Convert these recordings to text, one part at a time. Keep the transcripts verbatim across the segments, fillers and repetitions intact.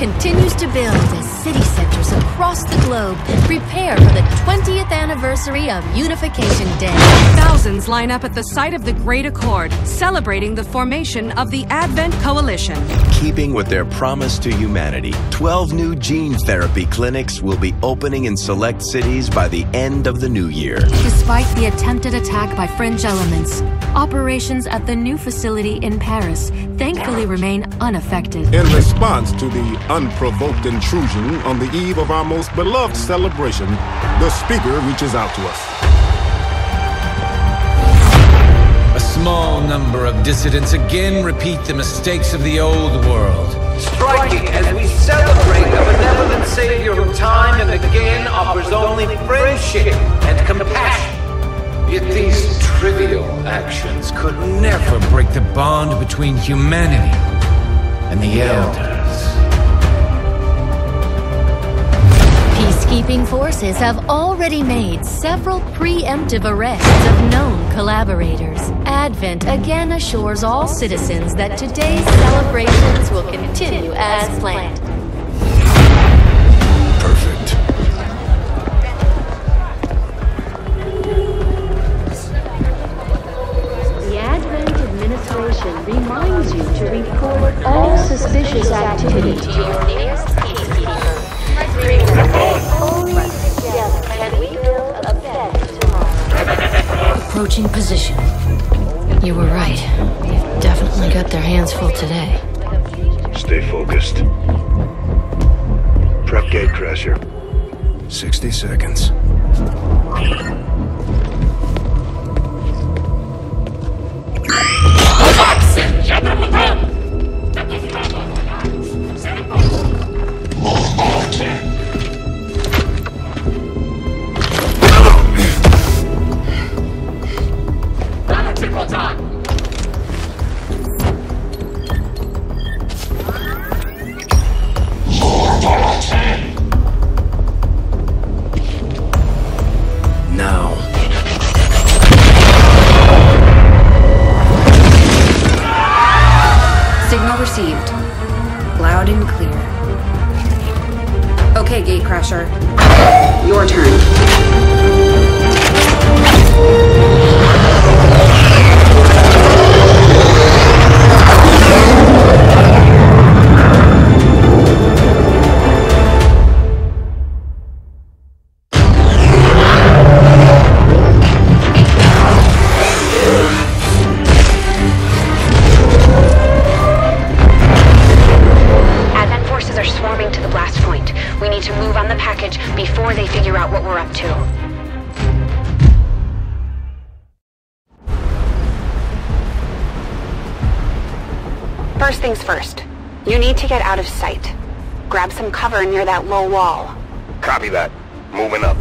continues to build as city centers across the globe prepare for the twentieth anniversary of Unification Day. Thousands line up at the site of the Great Accord, celebrating the formation of the Advent Coalition. In keeping with their promise to humanity, twelve new gene therapy clinics will be opening in select cities by the end of the new year. Despite the attempted attack by fringe elements, operations at the new facility in Paris thankfully remain unaffected. In response to the unprovoked intrusion on the eve of our most beloved celebration, the speaker reaches out to us. A small number of dissidents again repeat the mistakes of the old world. Striking as we celebrate a benevolent savior who time and again offers only friendship and compassion. Yet these trivial actions could never break the bond between humanity and the Elders. Peacekeeping forces have already made several preemptive arrests of known collaborators. Advent again assures all citizens that today's celebrations will continue as planned. Perfect. The Advent administration reminds you to report all suspicious activity to your nearest peacekeeper. Only together can we build a better tomorrow. Approaching position. You were right. They've definitely got their hands full today. Stay focused. Prep gate crasher. sixty seconds. Now. Signal received. Loud and clear. Okay, Gatecrasher. Your turn. Before they figure out what we're up to. First things first. You need to get out of sight. Grab some cover near that low wall. Copy that. Moving up.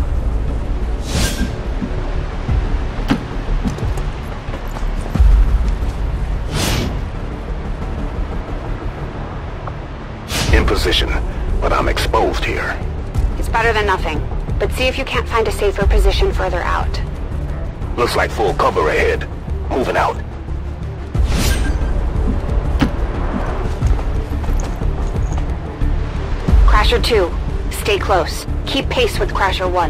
In position, but I'm exposed here. It's better than nothing, but see if you can't find a safer position further out. Looks like full cover ahead. Moving out. Crasher two, stay close. Keep pace with Crasher one.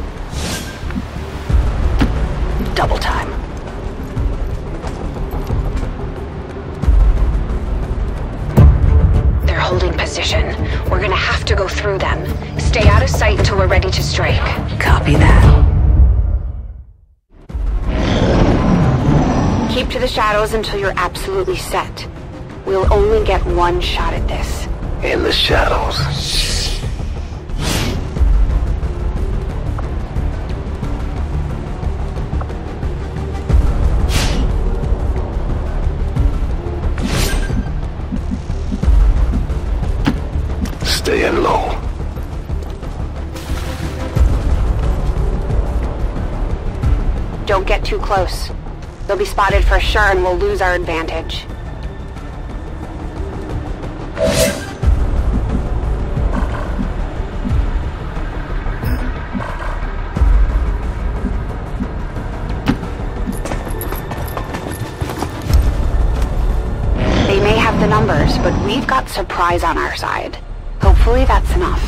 Double time. They're holding position. We're gonna have to go through them. Stay out of sight until we're ready to strike. Copy that. Keep to the shadows until you're absolutely set. We'll only get one shot at this. In the shadows. Staying low. Don't get too close. They'll be spotted for sure and we'll lose our advantage. They may have the numbers, but we've got surprise on our side. Hopefully that's enough.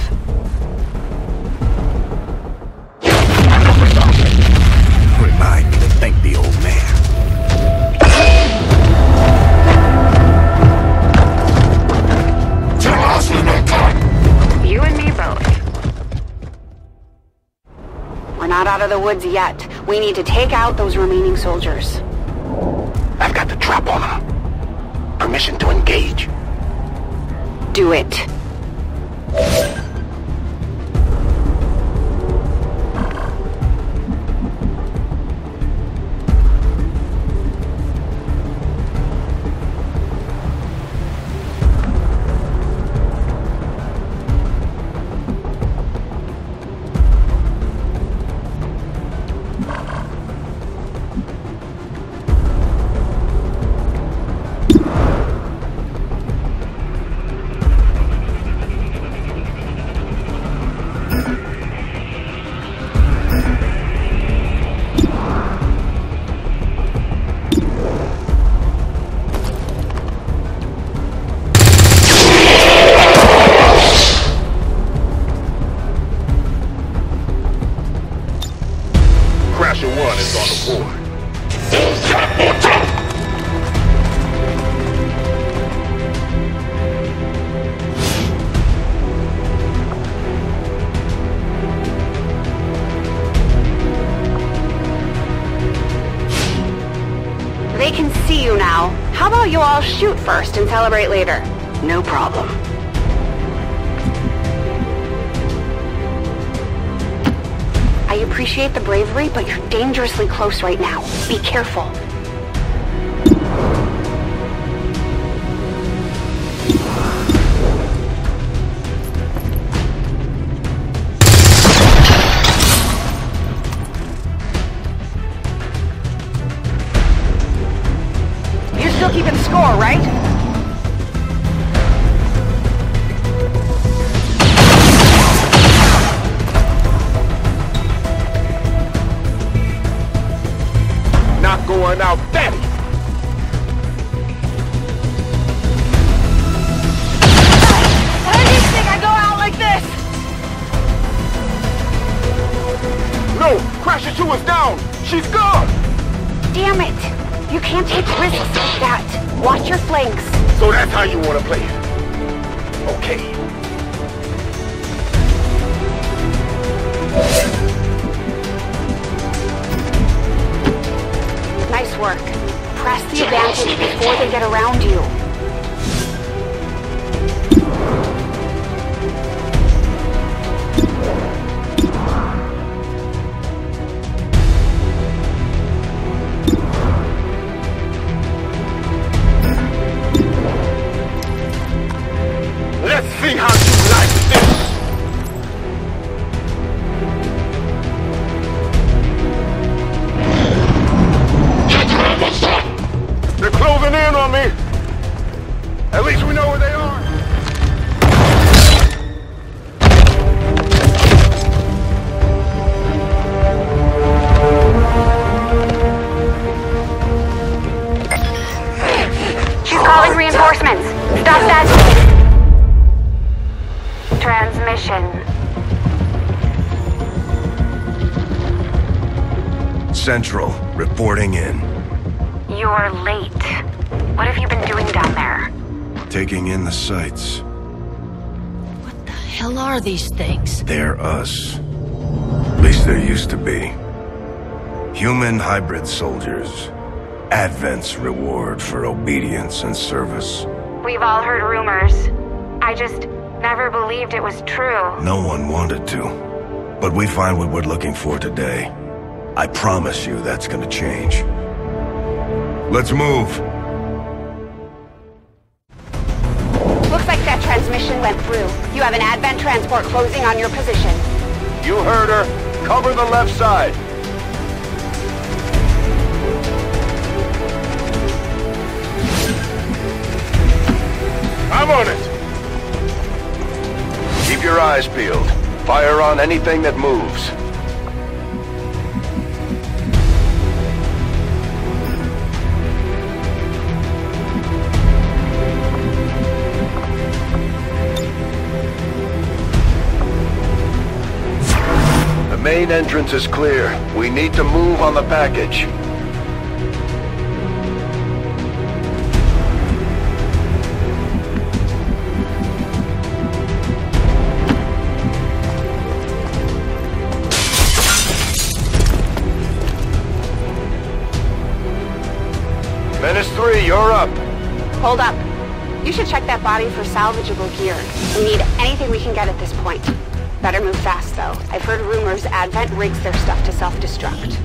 Remind me to thank the old man. You and me both. We're not out of the woods yet. We need to take out those remaining soldiers. I've got the trap on them. Permission to engage. Do it. One is on the board. They can see you now. How about you all shoot first and celebrate later? No problem. I appreciate the bravery, but you're dangerously close right now. Be careful. You're still keeping score, right? Going out, daddy! I didn't think I'd go out like this! No! Crasher two is down! She's gone! Damn it! You can't take risks like that. Watch your flanks. So that's how you want to play it? Okay. Nice work. Press the advantage before they get around you. Let's see how you like this! They're closing in on me! At least we know where they are! She's calling reinforcements! Stop that! Transmission. Central, reporting in. You're late. What have you been doing down there? Taking in the sights. What the hell are these things? They're us. At least there used to be. Human hybrid soldiers. Advent's reward for obedience and service. We've all heard rumors. I just never believed it was true. No one wanted to. But we find what we're looking for today. I promise you that's gonna change. Let's move. Looks like that transmission went through. You have an Advent transport closing on your position. You heard her. Cover the left side. I'm on it. Keep your eyes peeled. Fire on anything that moves. main entrance is clear. We need to move on the package. Menace three, you're up. Hold up. You should check that body for salvageable gear. We need anything we can get at this point. Better move fast, though. I've heard rumors Advent rigs their stuff to self-destruct.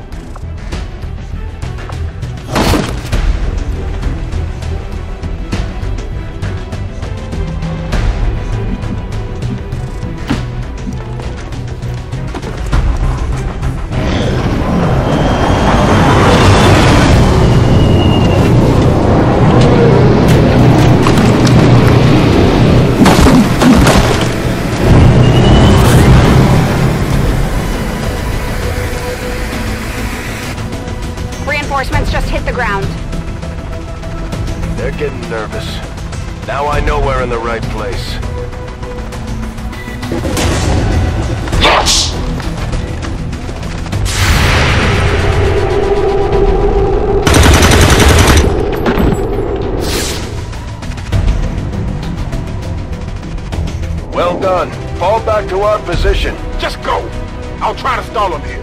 Reinforcements just hit the ground. They're getting nervous. Now I know we're in the right place. Yes! Well done. Fall back to our position. Just go! I'll try to stall him here.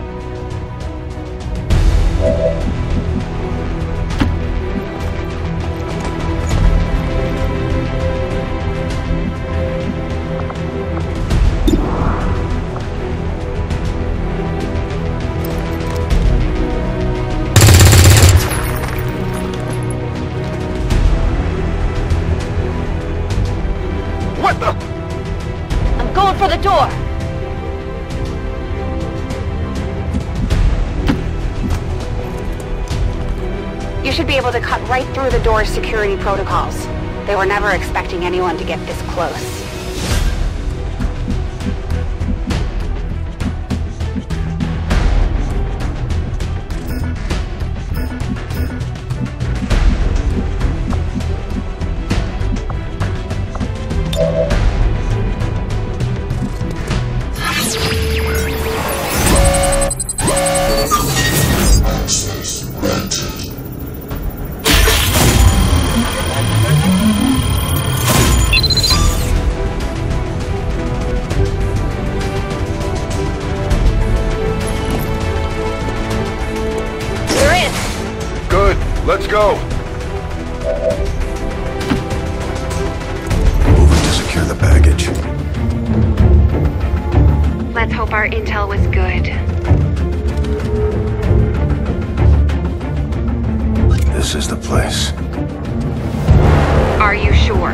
What the? I'm going for the door. You should be able to cut right through the door's security protocols. They were never expecting anyone to get this close. Let's go. Moving to secure the package. Let's hope our intel was good. This is the place. Are you sure?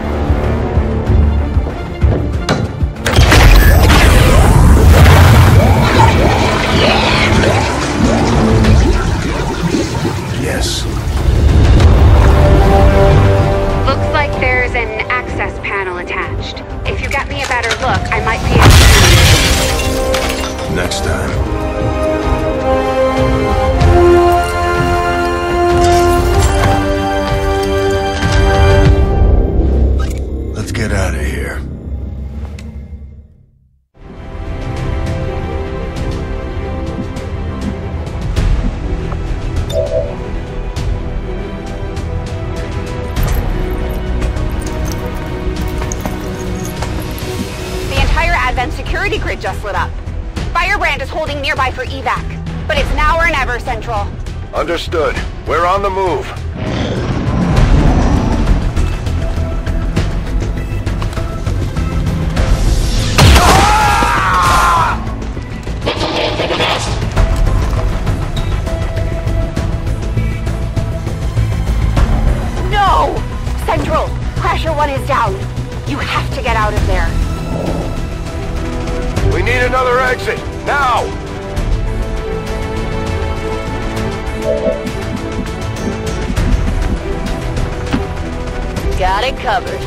Yes. Looks like there's an access panel attached. If you got me a better look, I might be able to... Next time. Let's get out of here. Security grid just lit up. Firebrand is holding nearby for evac, but it's now or never, Central. Understood. We're on the move. No! Central, Crasher one is down. You have to get out of there. We need another exit, now! Got it covered.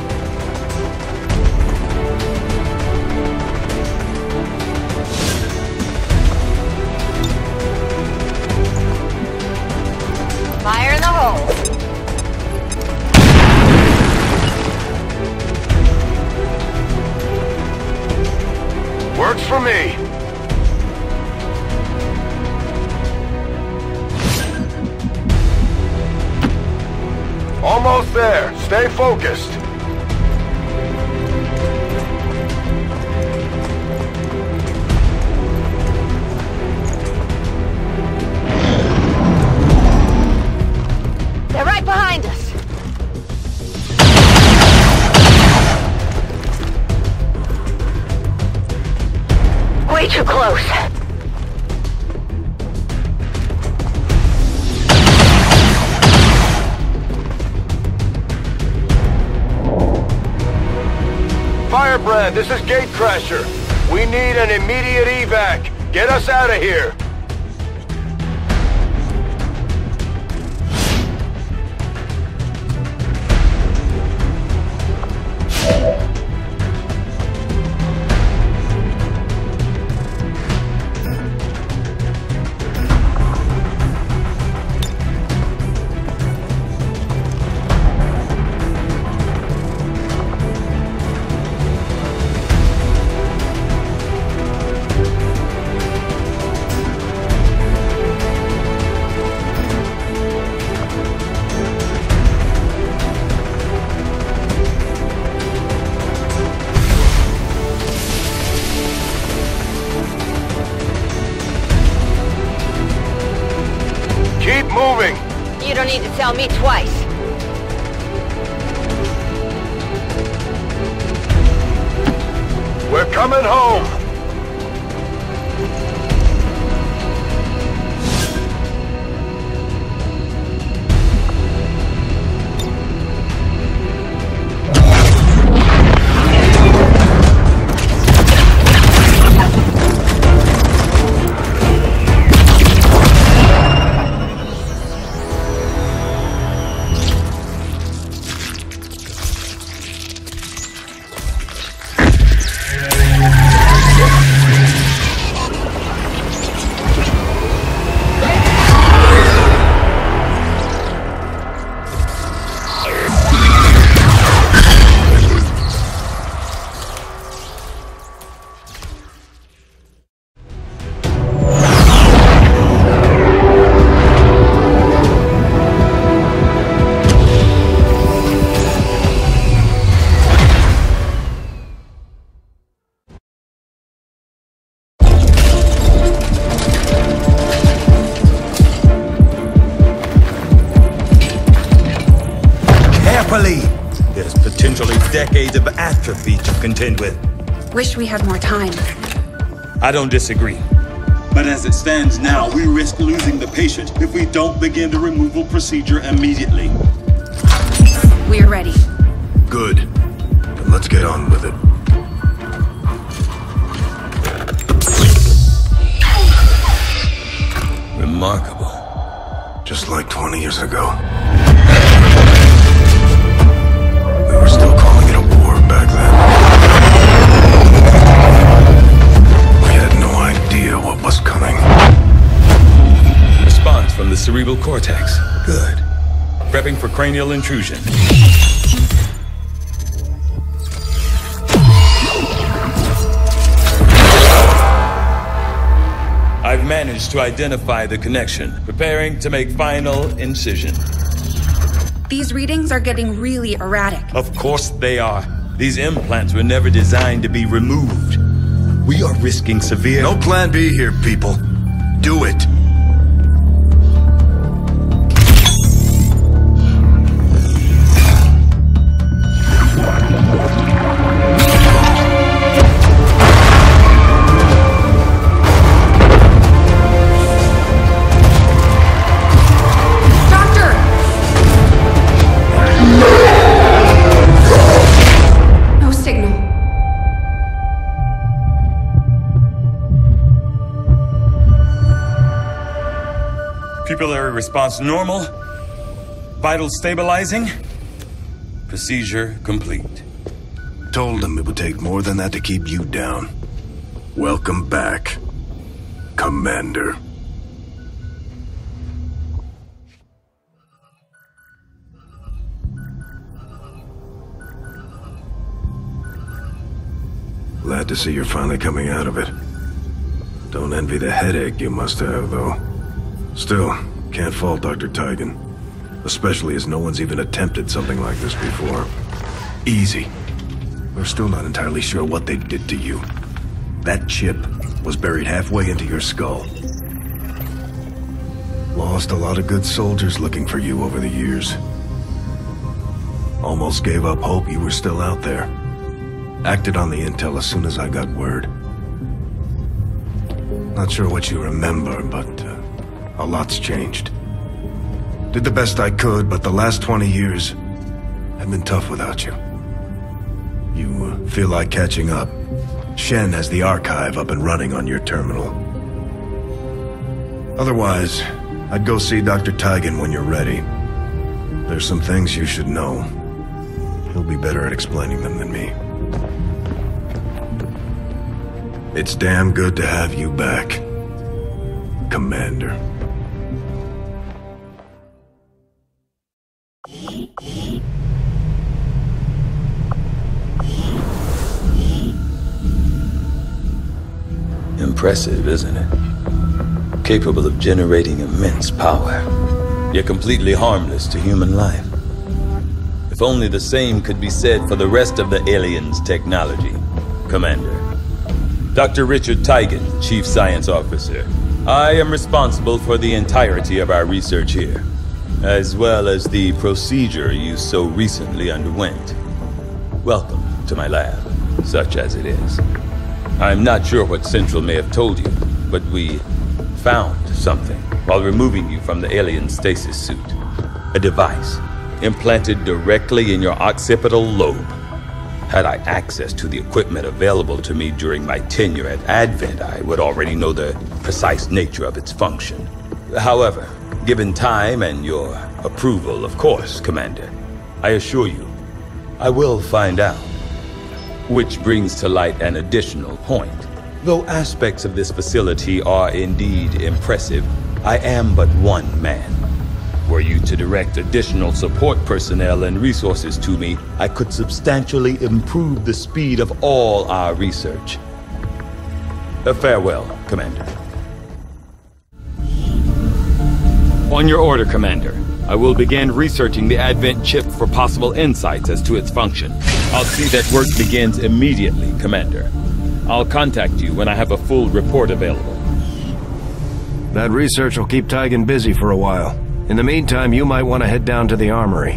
Fire in the hole. Works for me. there. Stay focused. They're right behind us. Way too close. Firebrand, this is Gatecrasher. We need an immediate evac. Get us out of here. Moving. You don't need to tell me twice. We're coming home. There's potentially decades of atrophy to contend with. Wish we had more time. I don't disagree. But as it stands now, we risk losing the patient if we don't begin the removal procedure immediately. We're ready. Good. Then let's get on with it. Remarkable. Just like twenty years ago. We were still calling it a war back then. We had no idea what was coming. Response from the cerebral cortex. Good. Prepping for cranial intrusion. I've managed to identify the connection, preparing to make final incision. These readings are getting really erratic. Of course they are. These implants were never designed to be removed. We are risking severe... No plan B here, people. Do it. Pupillary response normal. Vital stabilizing. Procedure complete. Told them it would take more than that to keep you down. Welcome back, Commander. Glad to see you're finally coming out of it. Don't envy the headache you must have, though. Still, can't fault Doctor Tygan. Especially as no one's even attempted something like this before. Easy. We're still not entirely sure what they did to you. That chip was buried halfway into your skull. Lost a lot of good soldiers looking for you over the years. Almost gave up hope you were still out there. Acted on the intel as soon as I got word. Not sure what you remember, but uh, a lot's changed. Did the best I could, but the last twenty years have been tough without you. You uh, feel like catching up. Shen has the archive up and running on your terminal. Otherwise, I'd go see Doctor Taigen when you're ready. There's some things you should know. He'll be better at explaining them than me. It's damn good to have you back, Commander. Impressive, isn't it? Capable of generating immense power, yet completely harmless to human life. If only the same could be said for the rest of the aliens' technology, Commander. Doctor Richard Taigen, Chief Science Officer. I am responsible for the entirety of our research here, as well as the procedure you so recently underwent. Welcome to my lab, such as it is. I'm not sure what Central may have told you, but we found something while removing you from the alien stasis suit. A device implanted directly in your occipital lobe. Had I access to the equipment available to me during my tenure at Advent, I would already know the precise nature of its function. However, given time and your approval, of course, Commander, I assure you, I will find out. Which brings to light an additional point. Though aspects of this facility are indeed impressive, I am but one man. Were you to direct additional support personnel and resources to me, I could substantially improve the speed of all our research. A farewell, Commander. On your order, Commander. I will begin researching the Advent chip for possible insights as to its function. I'll see that work begins immediately, Commander. I'll contact you when I have a full report available. That research will keep Taigen busy for a while. In the meantime, you might want to head down to the armory.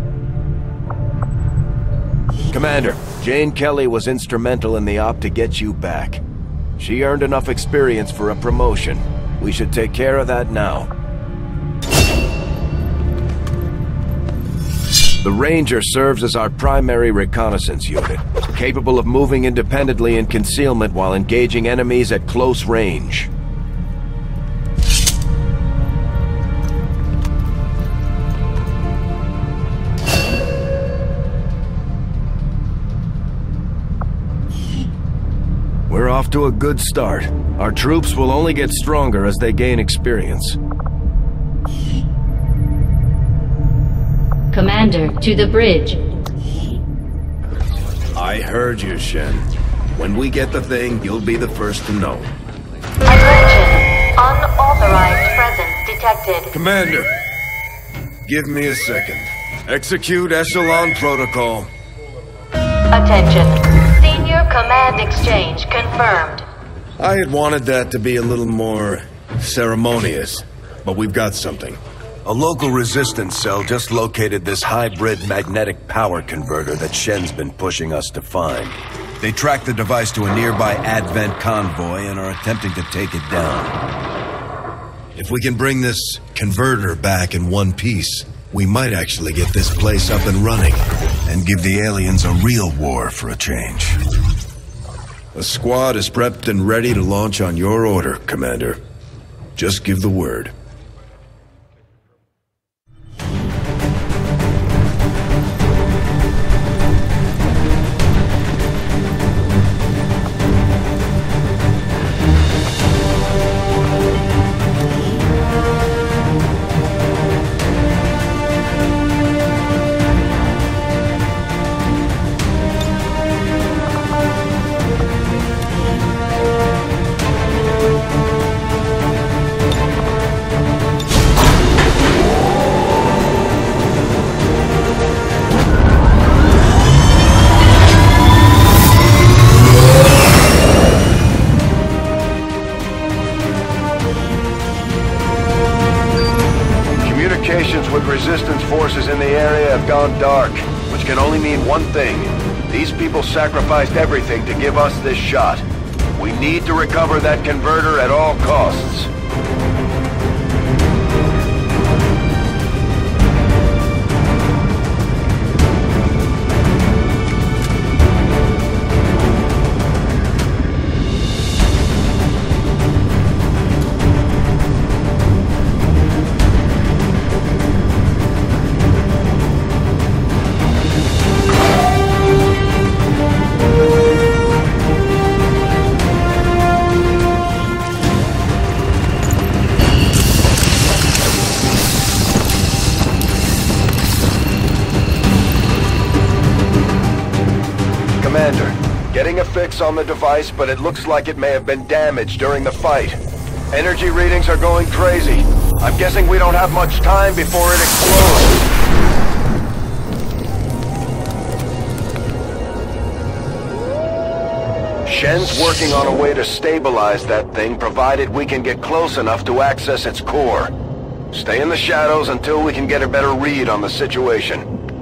Commander, Jane Kelly was instrumental in the op to get you back. She earned enough experience for a promotion. We should take care of that now. The Ranger serves as our primary reconnaissance unit, capable of moving independently in concealment while engaging enemies at close range. We're off to a good start. Our troops will only get stronger as they gain experience. Commander, to the bridge. I heard you, Shen. When we get the thing, you'll be the first to know. Attention! Unauthorized presence detected. Commander, give me a second. Execute Echelon Protocol. Attention. Senior Command Exchange confirmed. I had wanted that to be a little more ceremonious, but we've got something. A local resistance cell just located this hybrid magnetic power converter that Shen's been pushing us to find. They tracked the device to a nearby Advent convoy and are attempting to take it down. If we can bring this converter back in one piece, we might actually get this place up and running and give the aliens a real war for a change. The squad is prepped and ready to launch on your order, Commander. Just give the word. dark, which can only mean one thing. These people sacrificed everything to give us this shot. We need to recover that converter at all costs. Getting a fix on the device, but it looks like it may have been damaged during the fight. Energy readings are going crazy. I'm guessing we don't have much time before it explodes. Shen's working on a way to stabilize that thing, provided we can get close enough to access its core. Stay in the shadows until we can get a better read on the situation.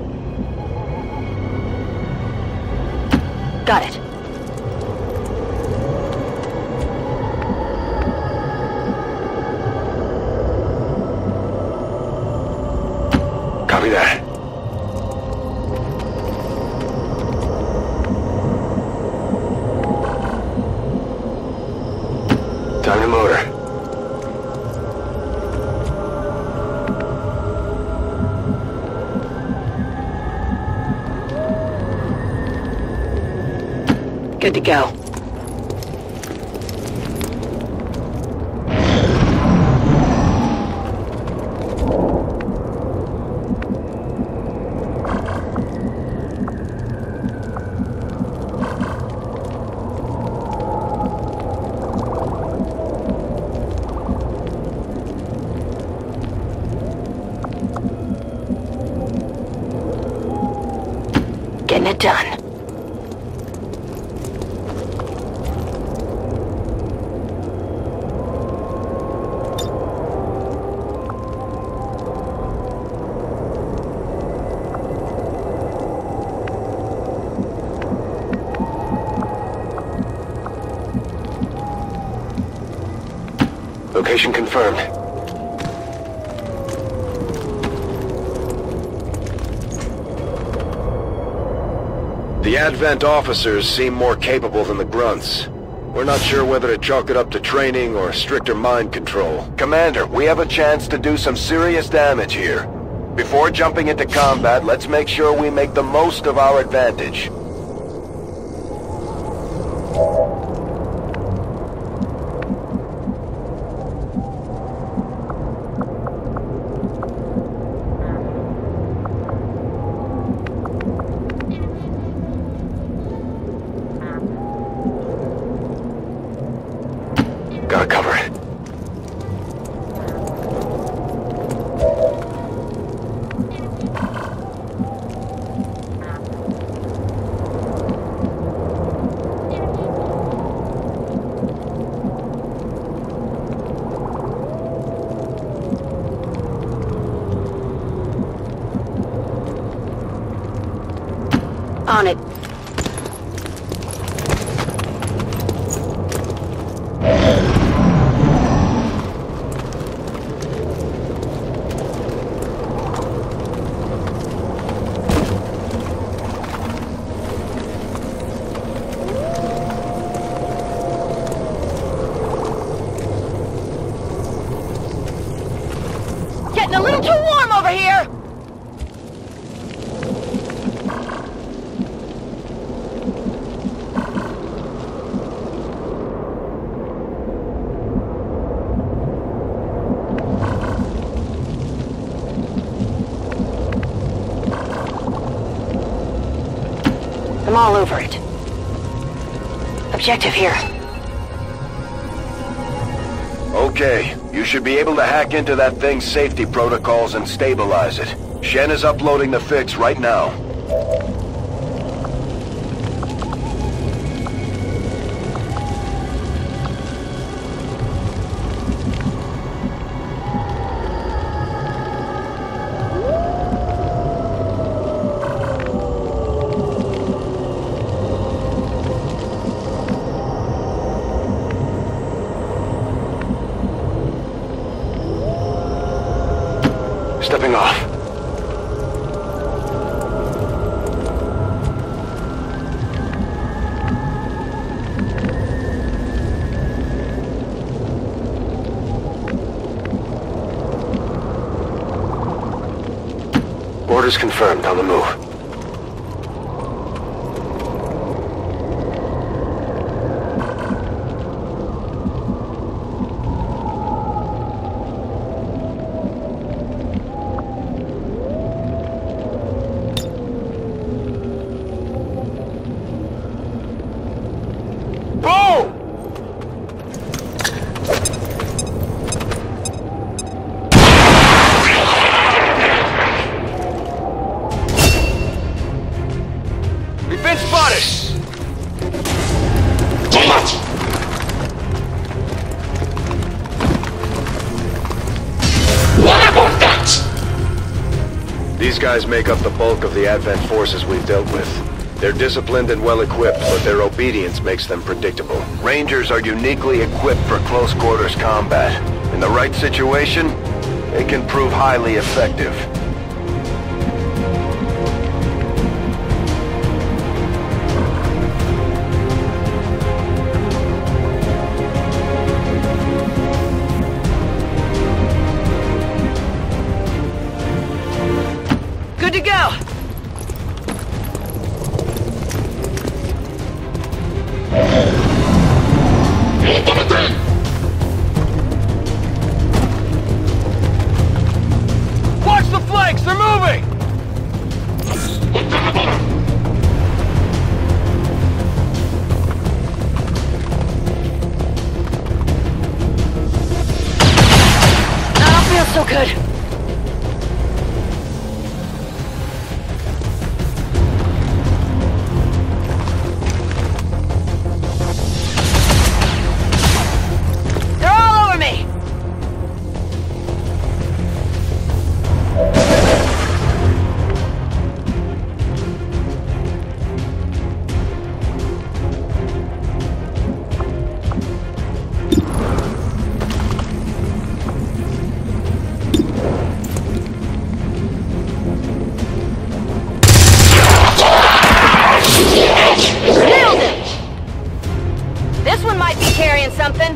Got it. Copy that. Time to motor. Good to go. Getting it done. Location confirmed. The Advent officers seem more capable than the grunts. We're not sure whether to chalk it up to training or stricter mind control. Commander, we have a chance to do some serious damage here. Before jumping into combat, let's make sure we make the most of our advantage. Gotta cover it. On it. Getting a little too warm over here! I'm all over it. Objective here. Okay, you should be able to hack into that thing's safety protocols and stabilize it. Shen is uploading the fix right now. Orders confirmed. On the move. These guys make up the bulk of the Advent forces we've dealt with. They're disciplined and well-equipped, but their obedience makes them predictable. Rangers are uniquely equipped for close-quarters combat. In the right situation, they can prove highly effective. Good to go! Watch the flanks! They're moving! I don't feel so good. Something?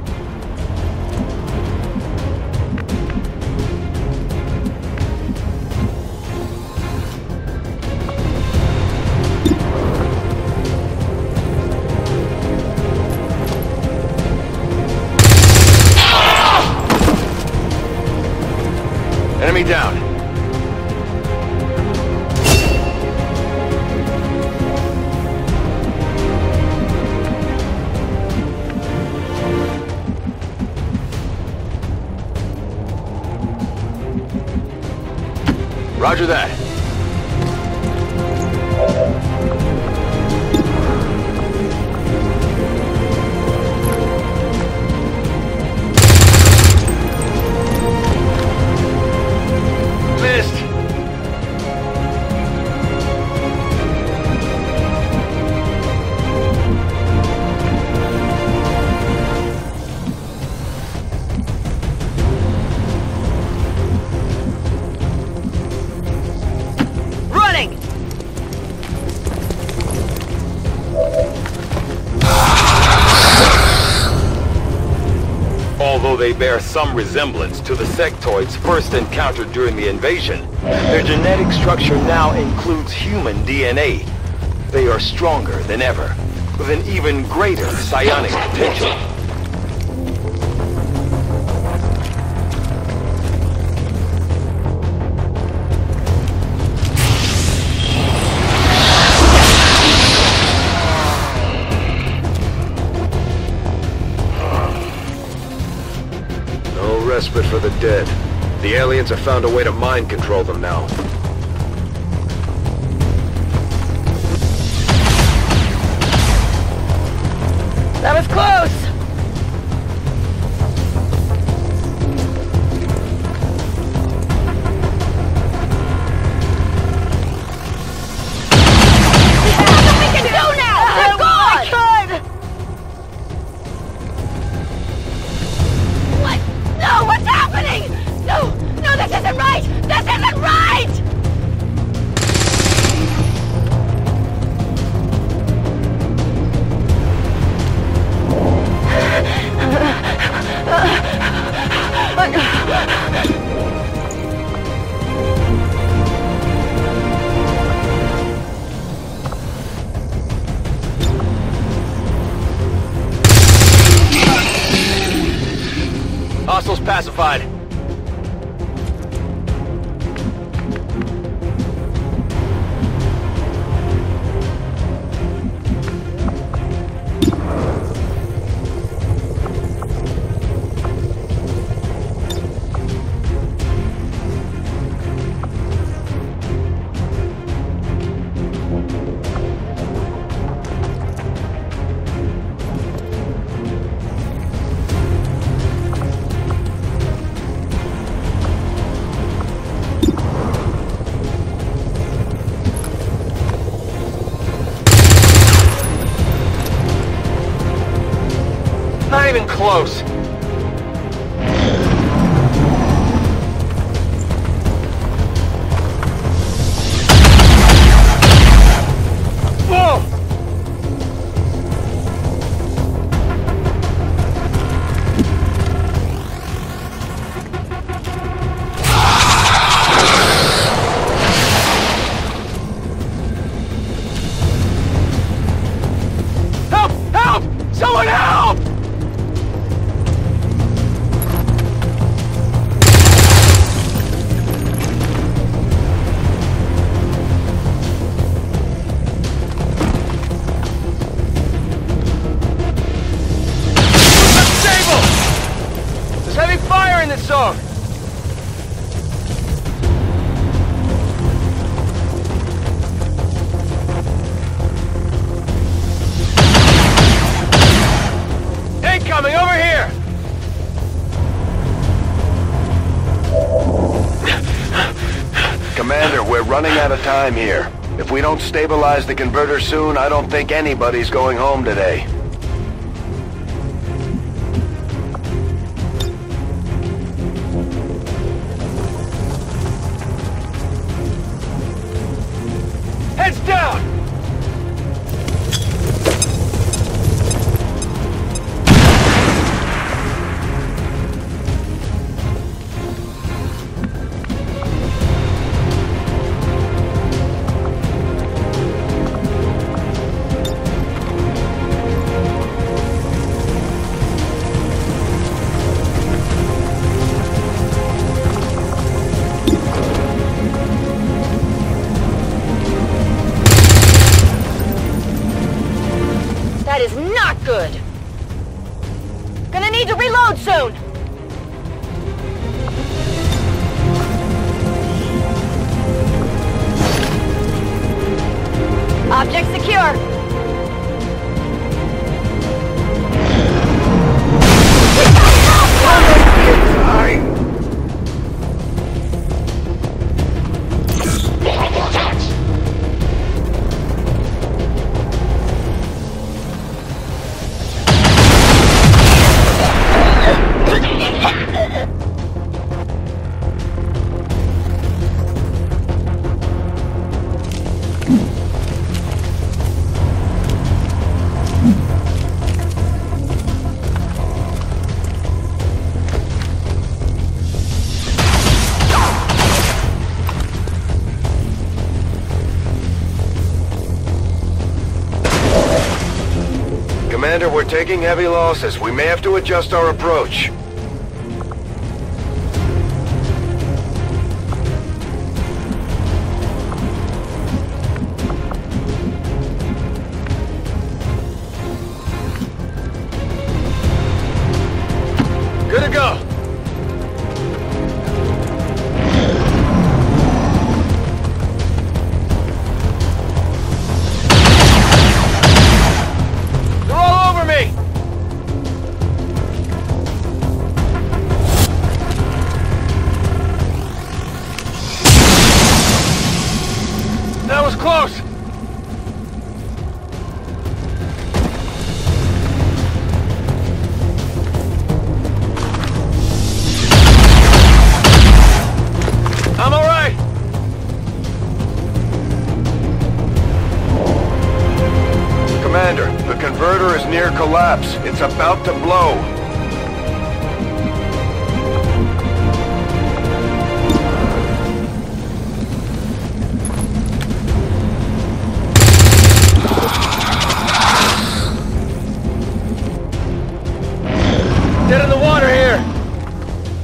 Enemy down. Roger that. Missed. Although they bear some resemblance to the sectoids first encountered during the invasion, their genetic structure now includes human D N A. They are stronger than ever, with an even greater psionic potential. Respite for the dead. The aliens have found a way to mind control them now. That was close! No, what's happening? No, no, this isn't right! This isn't right! pacified. Not even close. Whoa! Help! Help! Someone help! Song. Incoming over here. Commander, we're running out of time here. If we don't stabilize the converter soon, I don't think anybody's going home today. Heads down! That is not good! Gonna need to reload soon! Object secure! Commander, we're taking heavy losses. We may have to adjust our approach. Good to go. They're all over me. That was close. I'm all right. Commander, the converter is near collapse. It's about to blow. Dead in the water here.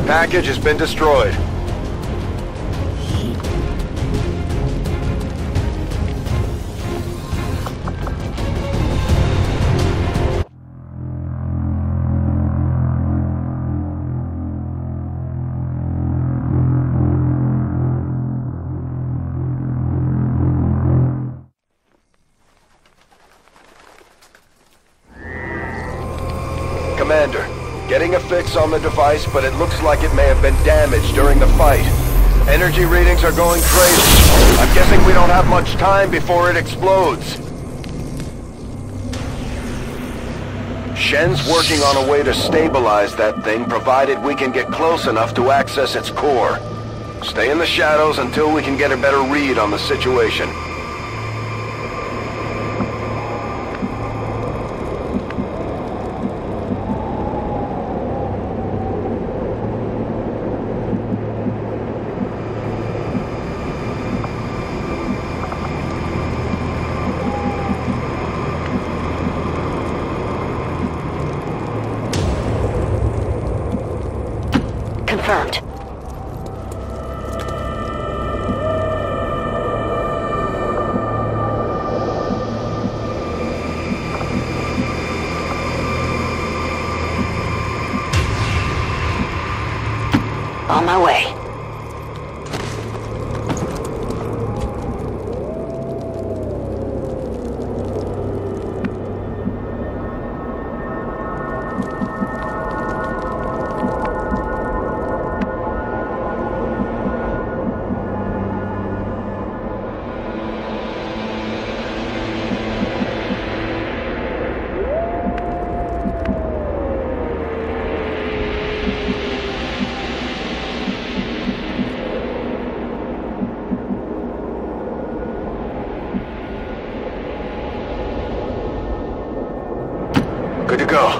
Package has been destroyed. Commander, getting a fix on the device, but it looks like it may have been damaged during the fight. Energy readings are going crazy. I'm guessing we don't have much time before it explodes. Shen's working on a way to stabilize that thing, provided we can get close enough to access its core. Stay in the shadows until we can get a better read on the situation. Confirmed. On my way. Good to go.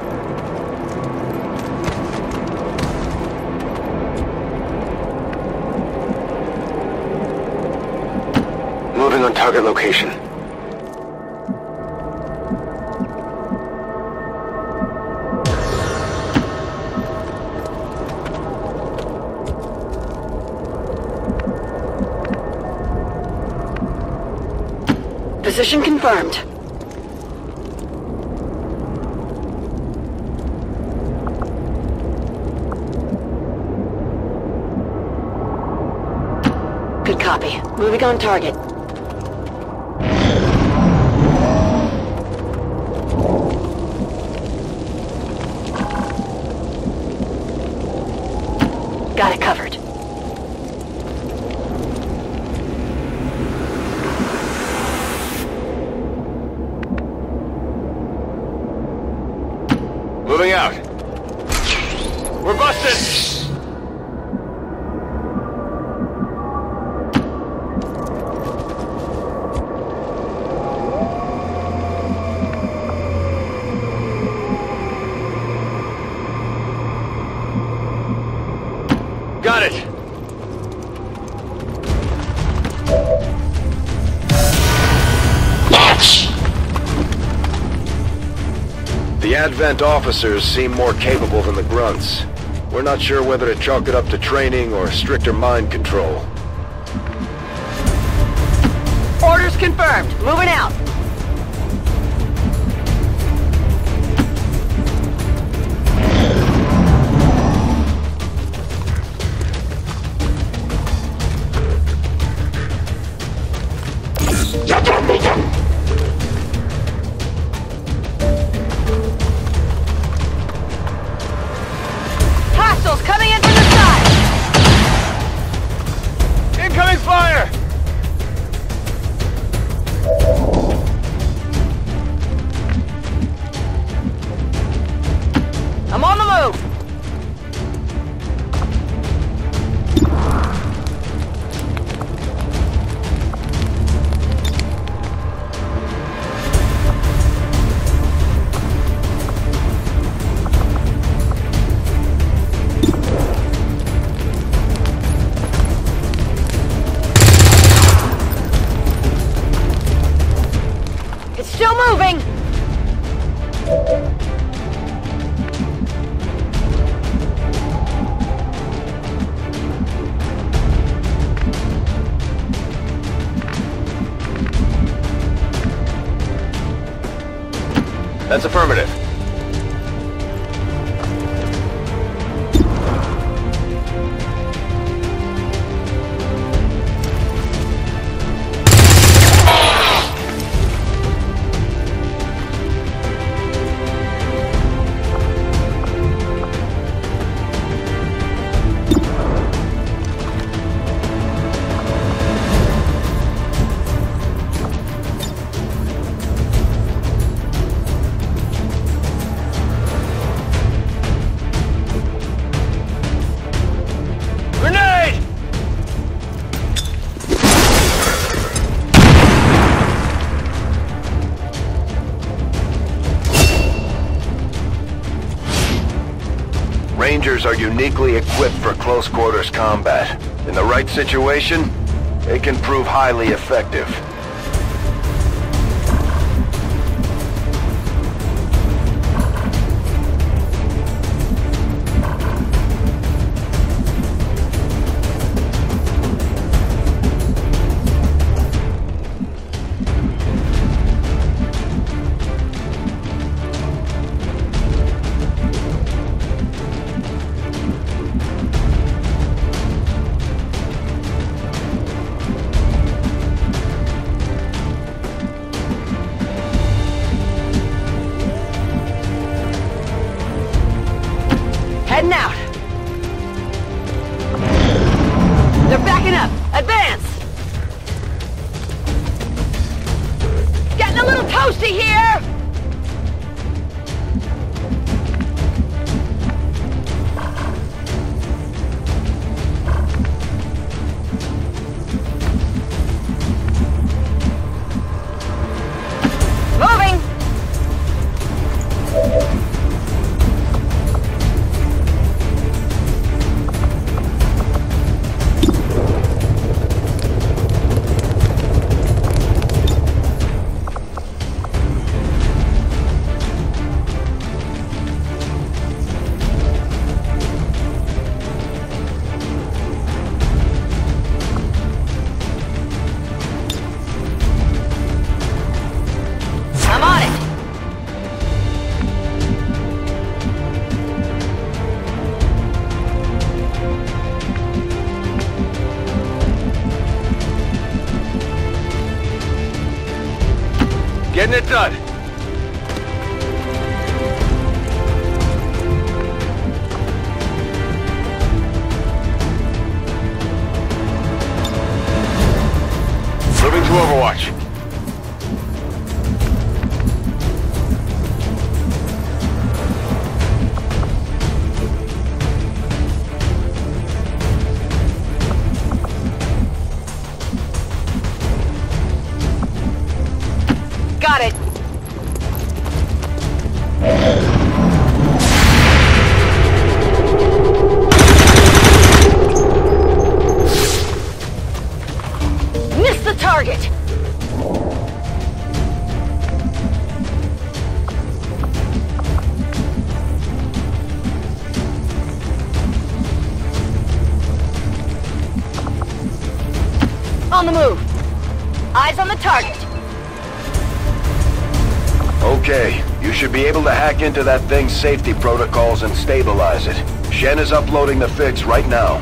Moving on target location. Position confirmed. Good copy. Moving on target. Got it covered. Moving out. We're busted! Got it! The Advent officers seem more capable than the grunts. We're not sure whether to chalk it up to training or stricter mind control. Orders confirmed. Moving out. Hostiles coming in from the side! Incoming fire! That's affirmative. Rangers are uniquely equipped for close quarters combat. In the right situation, they can prove highly effective. Heading out. They're backing up. Advance! Getting a little toasty here! Moving! I'm on it! Getting it done. Moving to Overwatch. Got it! Missed the target! On the move! Eyes on the target! Okay, you should be able to hack into that thing's safety protocols and stabilize it. Shen is uploading the fix right now.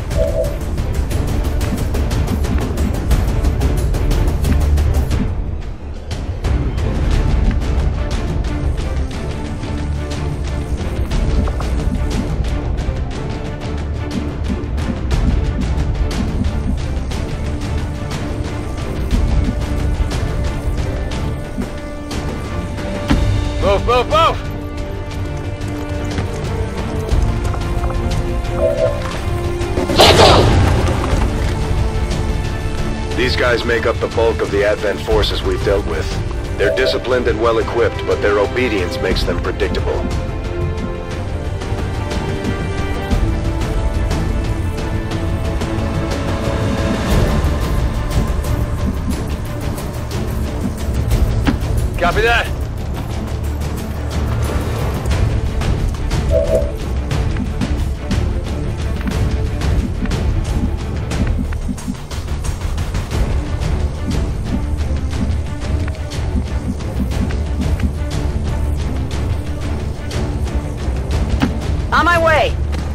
Move, move, move! These guys make up the bulk of the Advent forces we've dealt with. They're disciplined and well-equipped, but their obedience makes them predictable. Copy that. my way!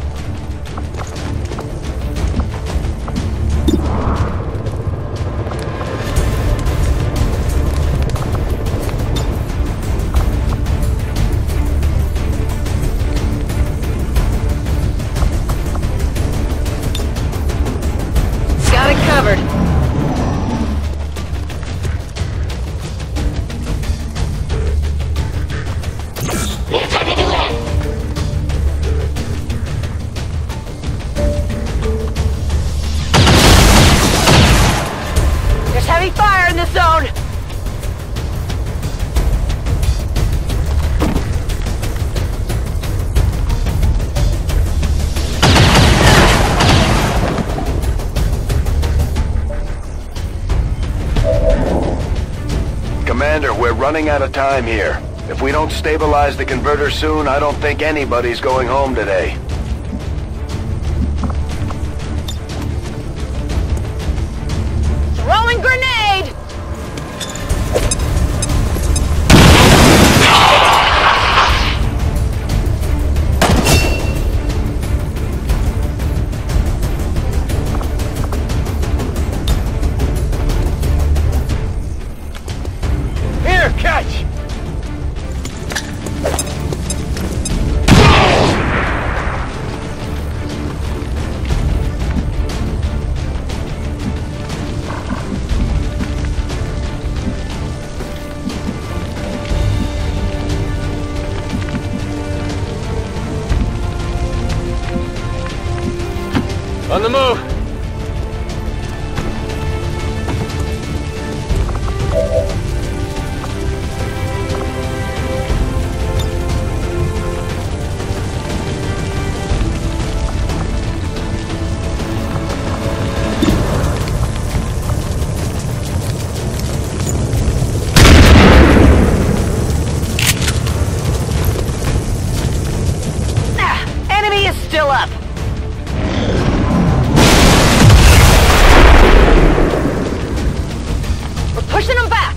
Got it covered. There's heavy fire in this zone! Commander, we're running out of time here. If we don't stabilize the converter soon, I don't think anybody's going home today. Throwing grenade! Here, catch! On the move! Ah, enemy is still up! Pushing them back!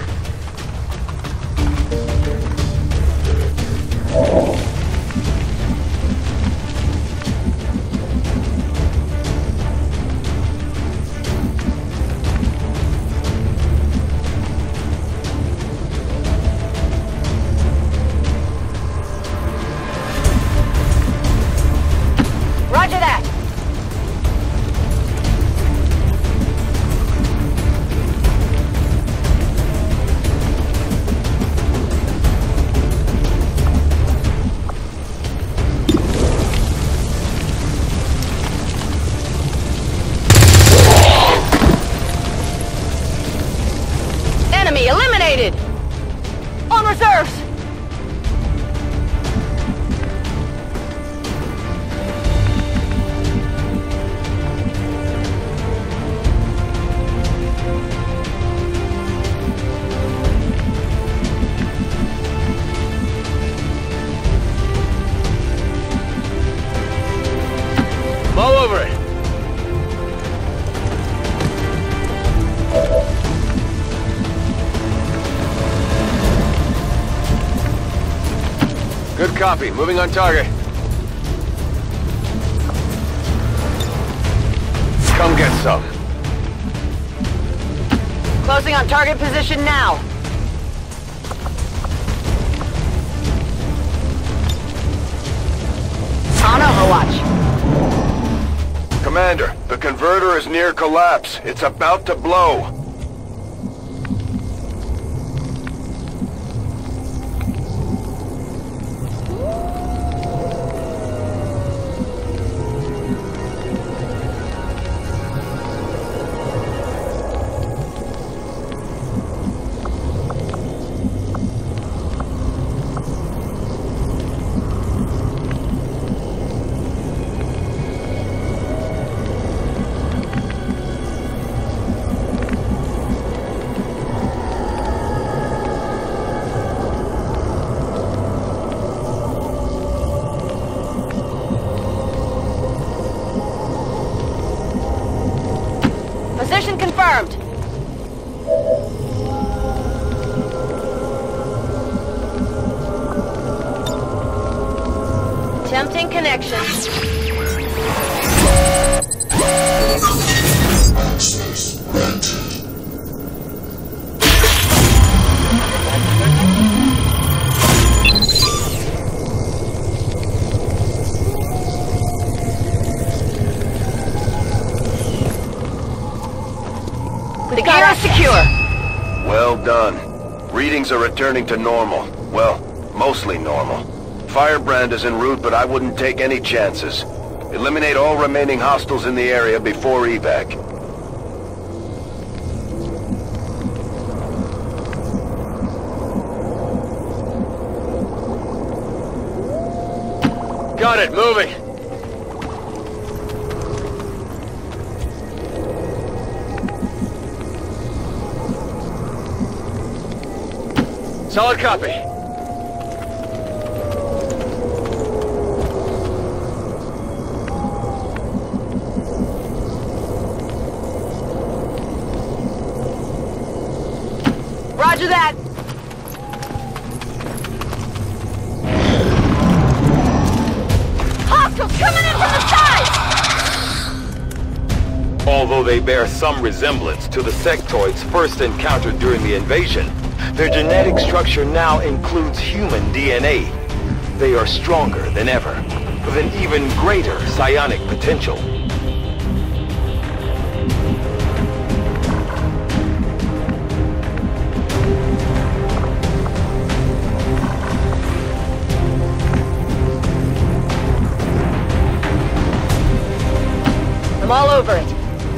Roger that! Enemy eliminated! On reserves! I'm all over it. Good copy. Moving on target. Come get some. Closing on target position now. On Overwatch. Commander, the converter is near collapse. It's about to blow. Beginning connection. Access granted. The gear is secure. Well done. Readings are returning to normal. Well, mostly normal. Firebrand is en route, but I wouldn't take any chances. Eliminate all remaining hostiles in the area before evac. Got it, moving. Solid copy. Roger that. Hostiles coming in from the side! Although they bear some resemblance to the sectoids first encountered during the invasion, their genetic structure now includes human D N A. They are stronger than ever, with an even greater psionic potential. I'm all over it.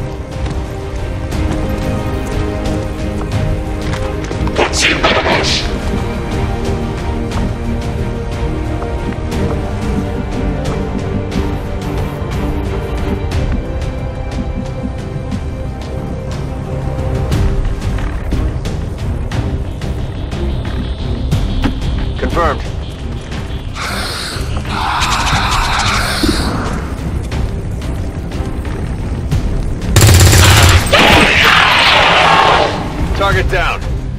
Confirmed. Target down.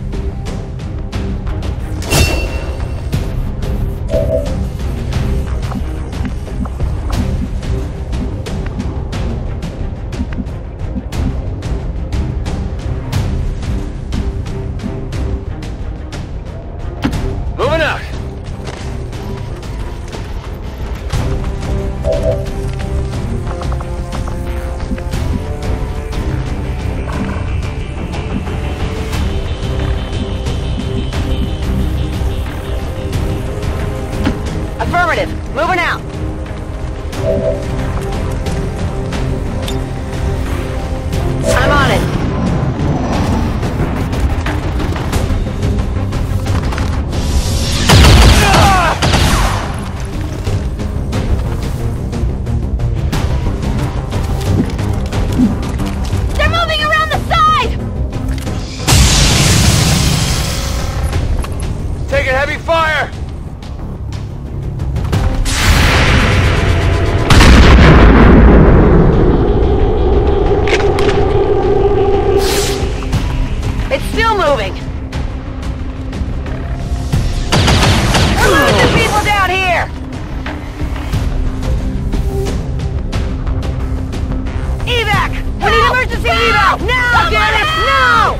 Moving out. Affirmative. Moving out. I'm on it. They're moving around the side! Taking heavy fire! It's still moving. We're losing people down here. Evac! We need emergency evac! Now, Dennis! Now!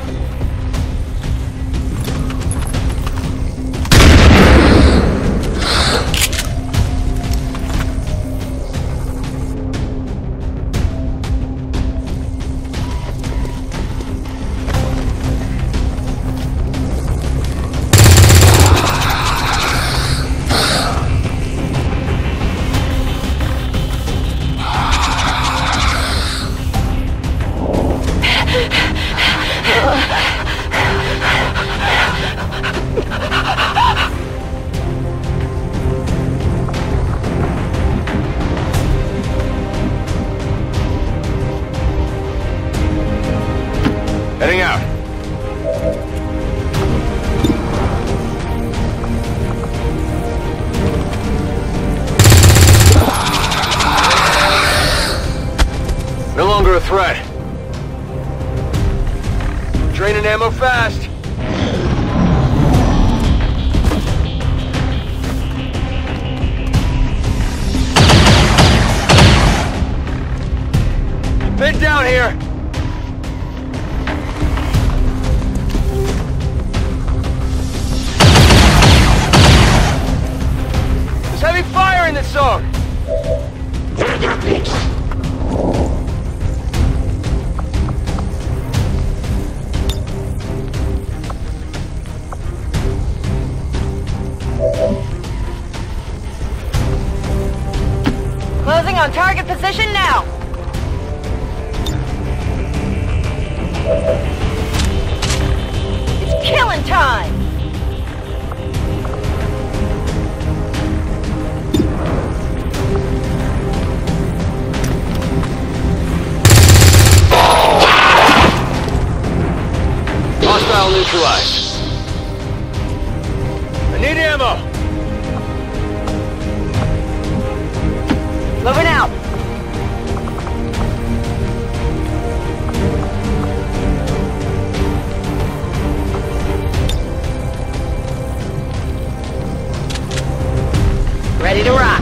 Heading out. No longer a threat. Draining ammo fast. down here! There's heavy fire in this zone! Closing on target position now! It's killing time! Hostile neutralized. I need ammo! Moving out! Ready to rock.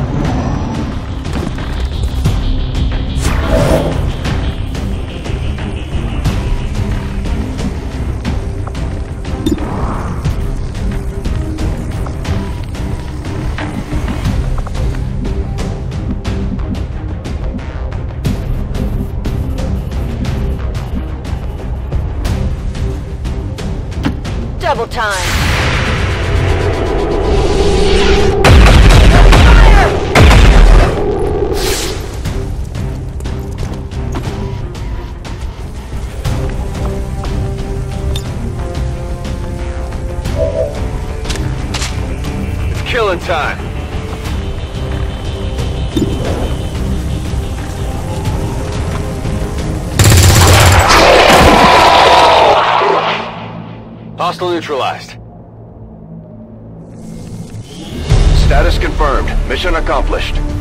Double time. Killing time. Hostile neutralized. Status confirmed. Mission accomplished.